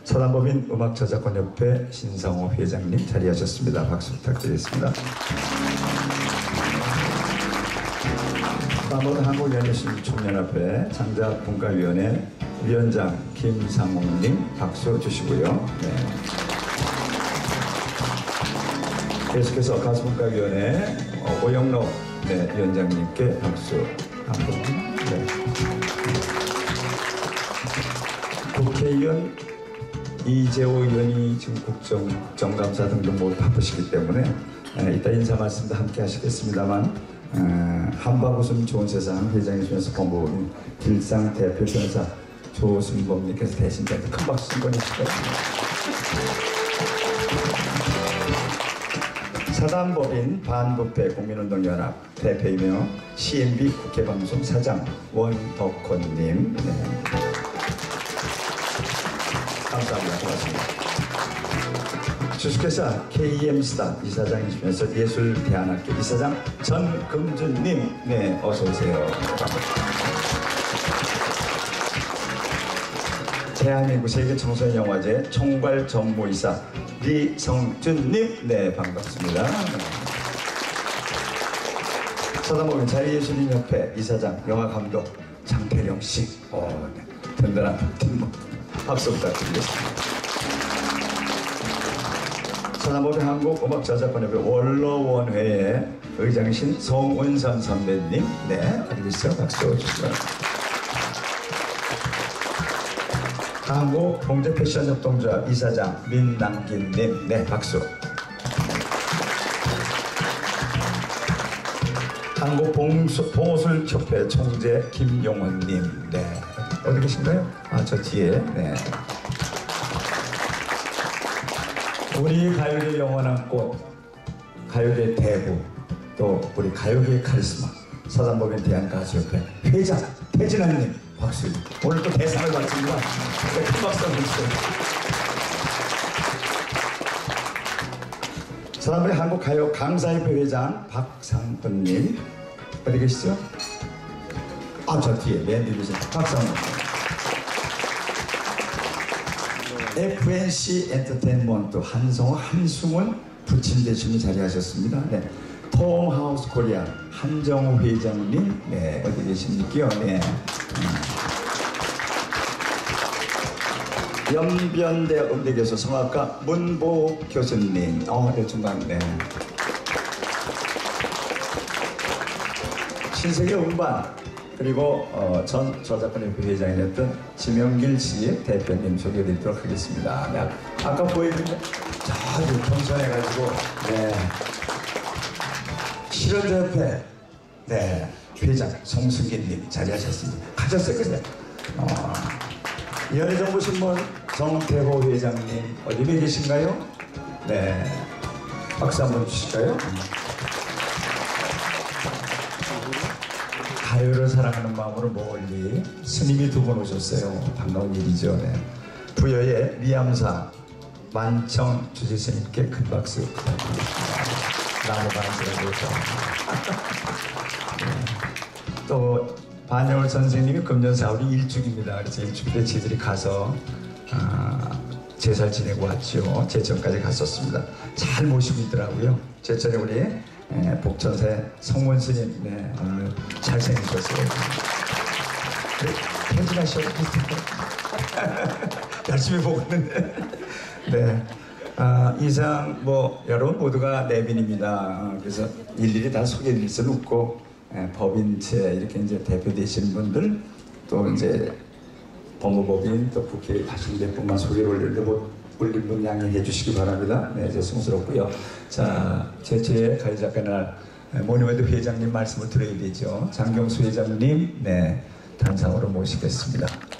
사단법인 음악저작권협회 신성호 회장님 자리하셨습니다. 박수 부탁드리겠습니다. 사단법인 한국연예신청년협회 창작분과위원회 위원장 김상홍님 박수 주시고요. 네. 계속해서 가수분과위원회 오영록 위원장님께 박수 한번. 네. 국회의원 이재호 의원이 지금 국정감사 등등 모두 바쁘시기 때문에 이따 인사 말씀도 함께 하시겠습니다만, 한바구음 좋은 세상 회장이시면서 법무법인 길상 대표 변호사 조순범님께서 대신 큰 박수 좀 보내주시고요. 사단법인 반부패 국민운동연합 대표이며 CNB 국회방송 사장 원덕헌님. 네. 감사합니다. 고맙습니다. 주식회사 KM스타 이사장이시면서 예술대안학교 이사장 전금준님. 네, 어서오세요. 대한민국 세계청소년영화제 총괄전무이사 리성준님. 네, 반갑습니다. 사단법인 자유예술인협회 이사장 영화감독 장태령씨. 네. 든든한 팀 박수 부탁드리겠습니다. 사단법인 한국음악저작권협회 원로원회의 의장이신 송은선 선배님. 네, 어디 계시죠? 박수 주시고요. 한국봉제패션협동조합 이사장 민남긴님. 네, 박수. 한국봉오술협회 총재 김용원님. 네, 어디 계신가요? 저 뒤에. 네. 우리 가요계 영원한 꽃, 가요계 대부, 또 우리 가요계의 카리스마 사단법인 대한가수협회 회장 태진아님. 박수. 오늘 또 대상을 받습니다. 네, 큰 박수 한번 주세요. 사단법인 한국가요 강사협회 회장 박상훈님. 어디 계시죠? 저 뒤에 맨 뒤에 계신 박수 한번. FNC 엔터테인먼트 한성호 한승훈 부친대신이 자리하셨습니다. 네. 톰하우스 코리아 한정우 회장님. 네, 어디 계십니까? 네. 연변대 음대교수 성악가 문보욱 교수님. 네, 중간. 네. 신세계 음반 그리고 전 저작권협회 회장이었던 지명길 씨 대표님 소개해드리도록 하겠습니다. 네, 아까 보여드린 아주 겸손해가지고, 네. 실현자협회 네, 회장 송승기님 자리하셨습니다. 가셨어요, 그죠? 연예정보신문 정태호 회장님 어디 계신가요? 네, 박수 한번 주실까요? 가요를 사랑하는 마음으로 멀리 스님이 두 분 오셨어요. 반가운 일이죠. 네. 부여의 미암사 만청 주지스님께 큰 박수 부탁드립니다. 나무 반스러워서. 네. 또 반영월 선생님이 금년 4월이 일축입니다. 그래서 일축 때 저희들이 가서 제사를 지내고 왔죠. 제천까지 갔었습니다. 잘 모시고 있더라고요. 제천에 우리 복천사의 성원 스님. 네, 오늘 잘생기셨어요. 편집하셔도 열심히 보고 있는데. 네. 이상 여러분 모두가 내빈입니다. 그래서 일일이 다 소개해드릴 수는 없고, 법인체 이렇게 이제 대표되시는 분들, 또 이제 법무법인, 또 국회에 가신 몇 분만 소개를 올린 분 양해해 주시기 바랍니다. 네, 죄송스럽고요. 자, 제 가요작가 날 모니메드 회장님 말씀을 드려야 되죠. 장경수 회장님, 네, 단상으로 모시겠습니다.